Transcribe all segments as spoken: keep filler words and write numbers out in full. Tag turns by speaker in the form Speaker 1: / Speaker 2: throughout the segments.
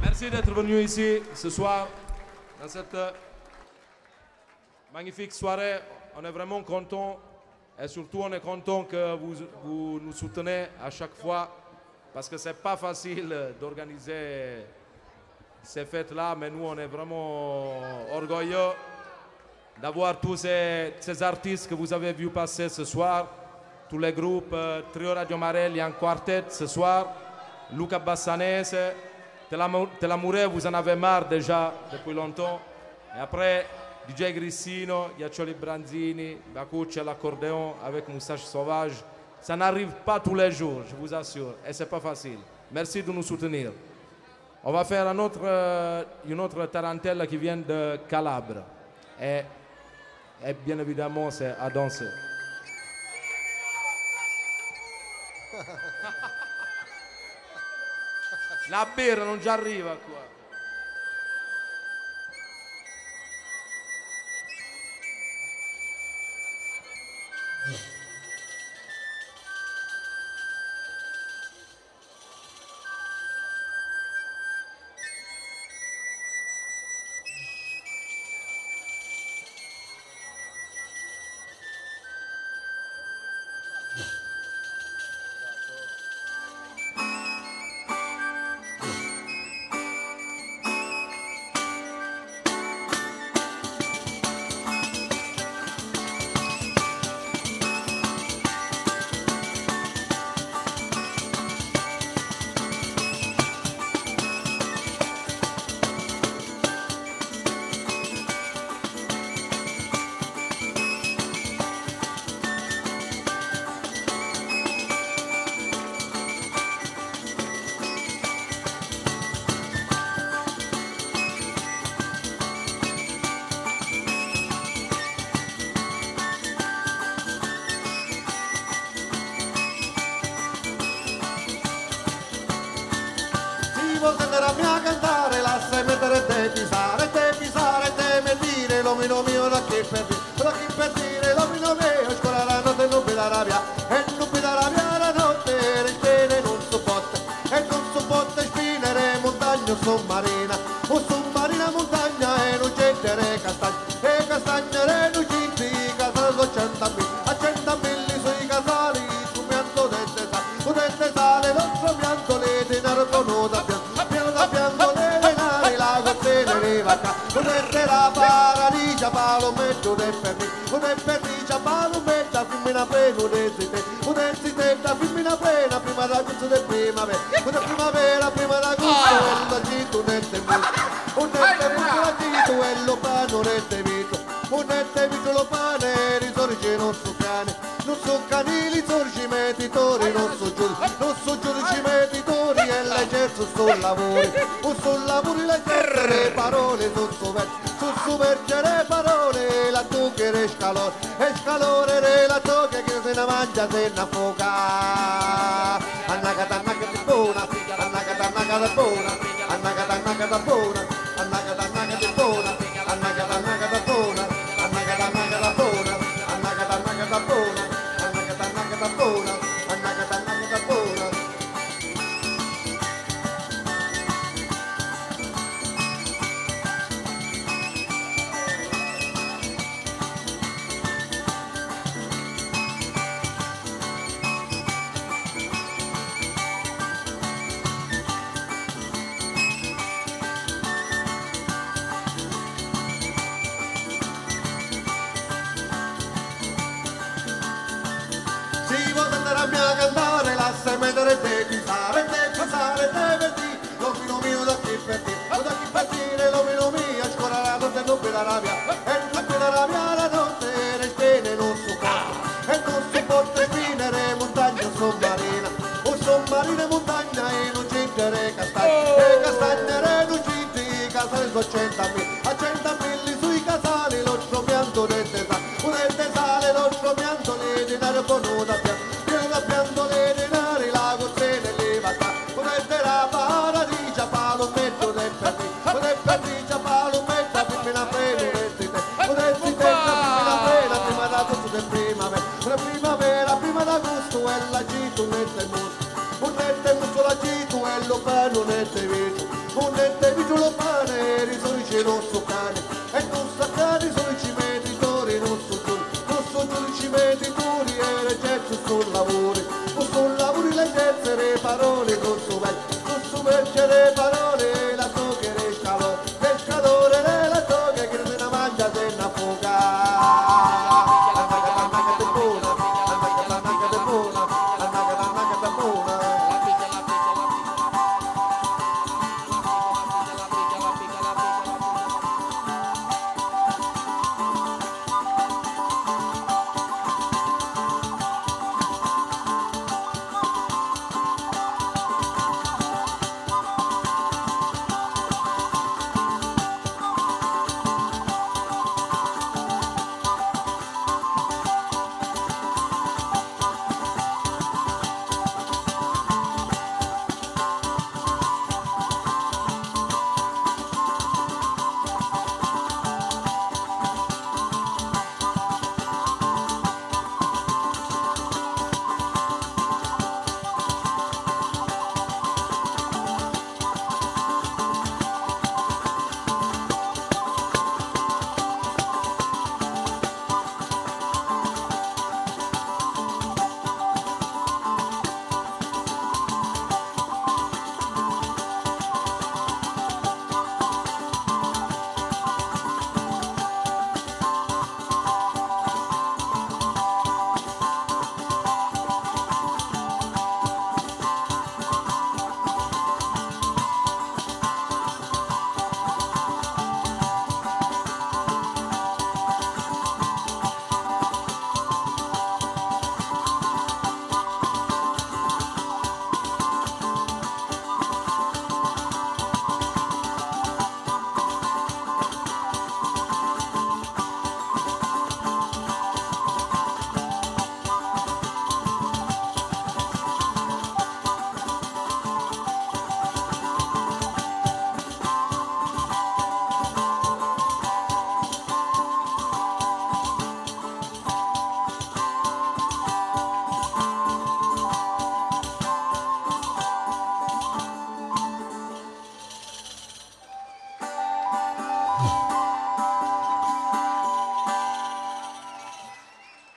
Speaker 1: Merci d'être venu ici ce soir, dans cette magnifique soirée. On est vraiment content et surtout on est content que vous, vous nous soutenez à chaque fois parce que c'est pas facile d'organiser ces fêtes-là, mais nous on est vraiment orgueilleux d'avoir tous ces, ces artistes que vous avez vus passer ce soir, tous les groupes, euh, Trio Radio Marelli en quartet ce soir, Luca Bassanese, Te l'Amoureux, vous en avez marre déjà depuis longtemps, et après D J Grissino, Ghiaccioli Branzini, Bacucci à l'accordéon avec Moustache Sauvage. Ça n'arrive pas tous les jours, je vous assure, et c'est pas facile. Merci de nous soutenir. On va faire un autre, euh, une autre tarantella qui vient de Calabre. Et, et bien évidemment, c'est à danser. La birra non ci arriva qua.
Speaker 2: Un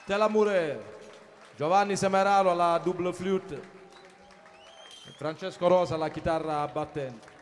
Speaker 1: Stella Mure, Giovanni Semeraro alla double flute, Francesco Rosa alla chitarra battente.